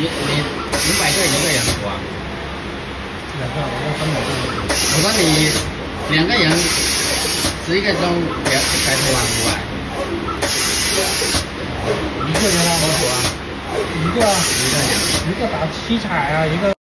500个一个人出啊？ 2个，我要300个。 我说你2个人11个钟才出完500。 1个人啊？ 多出啊？ 1个啊，1个打7彩啊，1个。